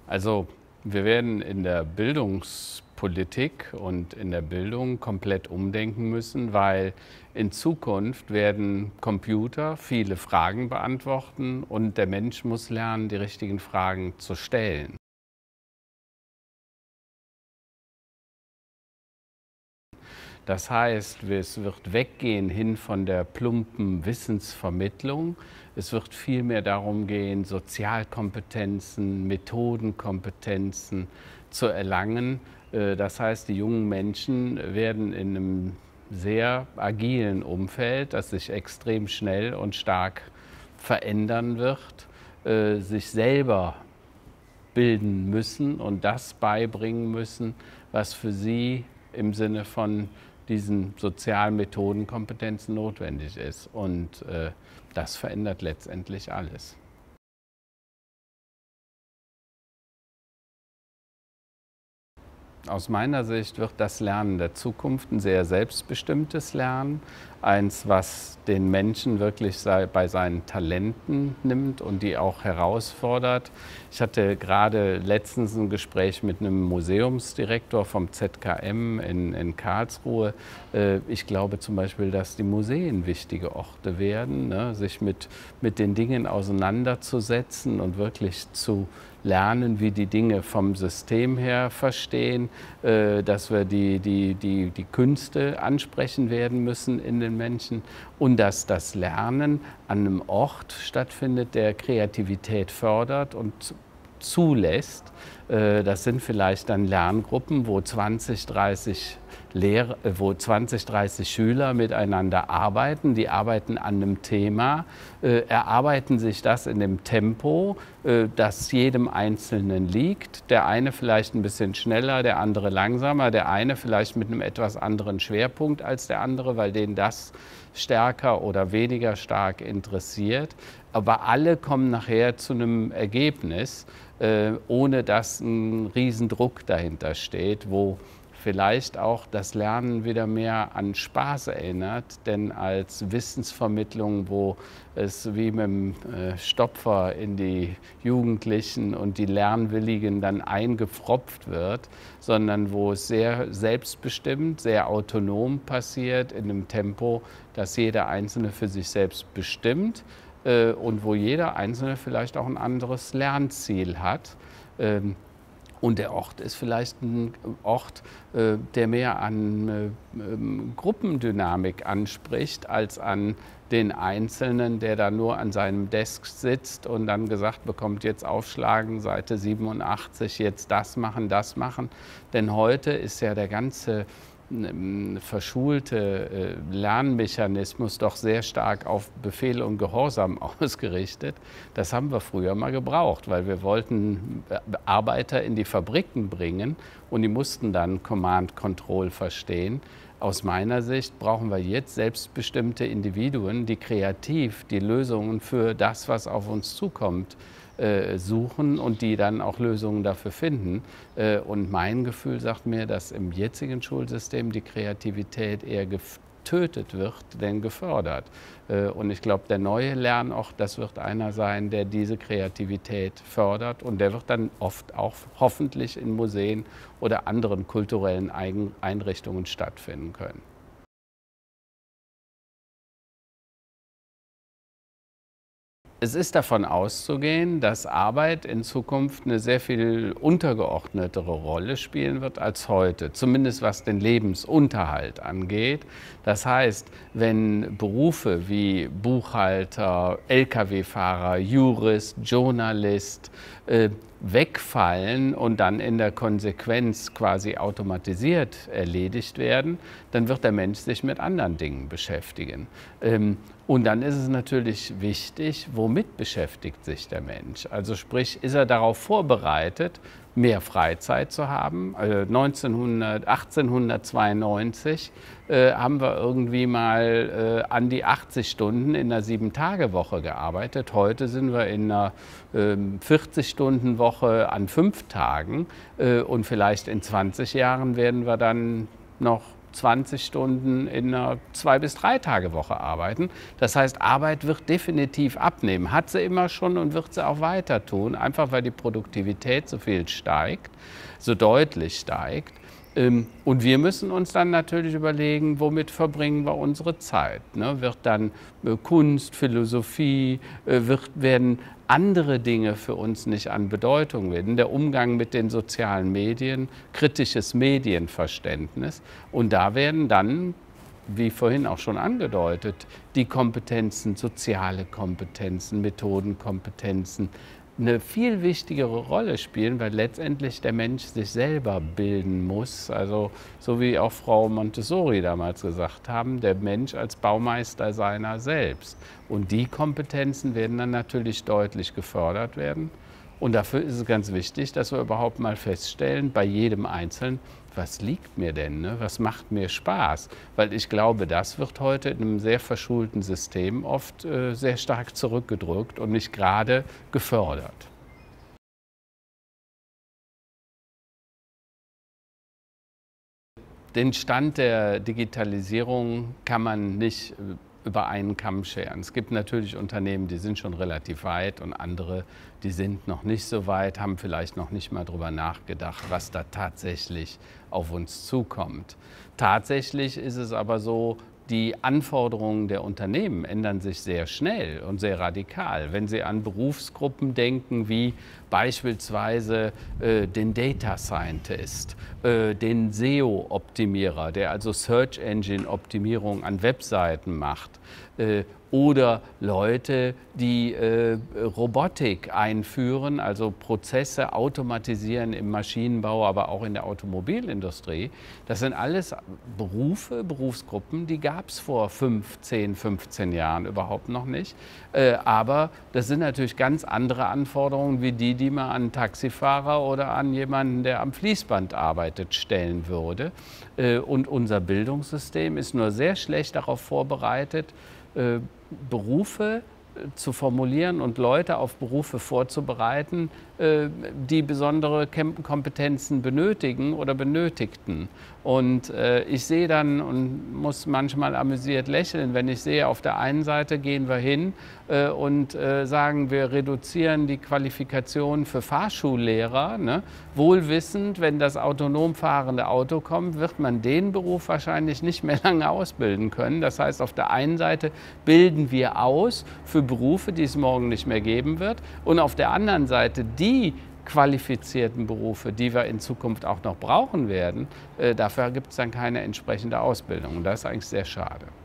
Also wir werden in der Bildungspolitik und in der Bildung komplett umdenken müssen, weil in Zukunft werden Computer viele Fragen beantworten und der Mensch muss lernen, die richtigen Fragen zu stellen. Das heißt, es wird weggehen hin von der plumpen Wissensvermittlung. Es wird vielmehr darum gehen, Sozialkompetenzen, Methodenkompetenzen zu erlangen. Das heißt, die jungen Menschen werden in einem sehr agilen Umfeld, das sich extrem schnell und stark verändern wird, sich selber bilden müssen und das beibringen müssen, was für sie im Sinne von diesen sozialen Methodenkompetenzen notwendig ist. Und das verändert letztendlich alles. Aus meiner Sicht wird das Lernen der Zukunft ein sehr selbstbestimmtes Lernen, eins, was den Menschen wirklich bei seinen Talenten nimmt und die auch herausfordert. Ich hatte gerade letztens ein Gespräch mit einem Museumsdirektor vom ZKM in Karlsruhe. Ich glaube zum Beispiel, dass die Museen wichtige Orte werden, ne? Sich mit den Dingen auseinanderzusetzen und wirklich zu lernen, wie die Dinge vom System her verstehen, dass wir die Künste ansprechen werden müssen in den Menschen und dass das Lernen an einem Ort stattfindet, der Kreativität fördert und zulässt. Das sind vielleicht dann Lerngruppen, wo 20, 30 Schüler miteinander arbeiten. Die arbeiten an einem Thema, erarbeiten sich das in dem Tempo, das jedem Einzelnen liegt. Der eine vielleicht ein bisschen schneller, der andere langsamer, der eine vielleicht mit einem etwas anderen Schwerpunkt als der andere, weil den das stärker oder weniger stark interessiert. Aber alle kommen nachher zu einem Ergebnis, ohne dass ein Riesendruck dahinter steht, wo vielleicht auch das Lernen wieder mehr an Spaß erinnert, denn als Wissensvermittlung, wo es wie mit dem Stopfer in die Jugendlichen und die Lernwilligen dann eingepfropft wird, sondern wo es sehr selbstbestimmt, sehr autonom passiert, in einem Tempo, das jeder Einzelne für sich selbst bestimmt und wo jeder Einzelne vielleicht auch ein anderes Lernziel hat. Und der Ort ist vielleicht ein Ort, der mehr an Gruppendynamik anspricht, als an den Einzelnen, der da nur an seinem Desk sitzt und dann gesagt bekommt, jetzt aufschlagen, Seite 87, jetzt das machen, das machen. Denn heute ist ja der ganze verschulte Lernmechanismus doch sehr stark auf Befehl und Gehorsam ausgerichtet. Das haben wir früher mal gebraucht, weil wir wollten Arbeiter in die Fabriken bringen und die mussten dann Command Control verstehen. Aus meiner Sicht brauchen wir jetzt selbstbestimmte Individuen, die kreativ die Lösungen für das, was auf uns zukommt, suchen und die dann auch Lösungen dafür finden. Und mein Gefühl sagt mir, dass im jetzigen Schulsystem die Kreativität eher getötet wird, denn gefördert. Und ich glaube, der neue Lernort, das wird einer sein, der diese Kreativität fördert und der wird dann oft auch hoffentlich in Museen oder anderen kulturellen Einrichtungen stattfinden können. Es ist davon auszugehen, dass Arbeit in Zukunft eine sehr viel untergeordnetere Rolle spielen wird als heute, zumindest was den Lebensunterhalt angeht. Das heißt, wenn Berufe wie Buchhalter, Lkw-Fahrer, Jurist, Journalist wegfallen und dann in der Konsequenz quasi automatisiert erledigt werden, dann wird der Mensch sich mit anderen Dingen beschäftigen. Und dann ist es natürlich wichtig, womit beschäftigt sich der Mensch? Also sprich, ist er darauf vorbereitet, mehr Freizeit zu haben? 1892 haben wir irgendwie mal an die 80 Stunden in einer 7-Tage-Woche gearbeitet. Heute sind wir in einer 40-Stunden-Woche an 5 Tagen und vielleicht in 20 Jahren werden wir dann noch 20 Stunden in einer 2- bis 3-Tage-Woche arbeiten. Das heißt, Arbeit wird definitiv abnehmen. Hat sie immer schon und wird sie auch weiter tun, einfach weil die Produktivität so viel steigt, so deutlich steigt. Und wir müssen uns dann natürlich überlegen, womit verbringen wir unsere Zeit. Ne? Wird dann Kunst, Philosophie, werden andere Dinge für uns nicht an Bedeutung werden. Der Umgang mit den sozialen Medien, kritisches Medienverständnis. Und da werden dann, wie vorhin auch schon angedeutet, die Kompetenzen, soziale Kompetenzen, Methodenkompetenzen, eine viel wichtigere Rolle spielen, weil letztendlich der Mensch sich selber bilden muss. Also so wie auch Frau Montessori damals gesagt haben, der Mensch als Baumeister seiner selbst. Und die Kompetenzen werden dann natürlich deutlich gefördert werden. Und dafür ist es ganz wichtig, dass wir überhaupt mal feststellen, bei jedem Einzelnen, was liegt mir denn, ne? Was macht mir Spaß? Weil ich glaube, das wird heute in einem sehr verschulten System oft sehr stark zurückgedrückt und nicht gerade gefördert. Den Stand der Digitalisierung kann man nicht über einen Kamm scheren. Es gibt natürlich Unternehmen, die sind schon relativ weit und andere, die sind noch nicht so weit, haben vielleicht noch nicht mal darüber nachgedacht, was da tatsächlich auf uns zukommt. Tatsächlich ist es aber so, die Anforderungen der Unternehmen ändern sich sehr schnell und sehr radikal. Wenn Sie an Berufsgruppen denken, wie beispielsweise den Data Scientist, den SEO-Optimierer, der also Search Engine Optimierung an Webseiten macht, oder Leute, die Robotik einführen, also Prozesse automatisieren im Maschinenbau, aber auch in der Automobilindustrie. Das sind alles Berufe, Berufsgruppen, die gab es vor 5, 10, 15 Jahren überhaupt noch nicht. Aber das sind natürlich ganz andere Anforderungen, wie die man an einen Taxifahrer oder an jemanden, der am Fließband arbeitet, stellen würde. Und unser Bildungssystem ist nur sehr schlecht darauf vorbereitet, Berufe zu formulieren und Leute auf Berufe vorzubereiten, die besondere Kompetenzen benötigen oder benötigten. Und ich sehe dann und muss manchmal amüsiert lächeln, wenn ich sehe, auf der einen Seite gehen wir hin und sagen, wir reduzieren die Qualifikation für Fahrschullehrer, ne? Wohl wissend, wenn das autonom fahrende Auto kommt, wird man den Beruf wahrscheinlich nicht mehr lange ausbilden können. Das heißt, auf der einen Seite bilden wir aus für Berufe, die es morgen nicht mehr geben wird, und auf der anderen Seite die qualifizierten Berufe, die wir in Zukunft auch noch brauchen werden, dafür gibt es dann keine entsprechende Ausbildung. Und das ist eigentlich sehr schade.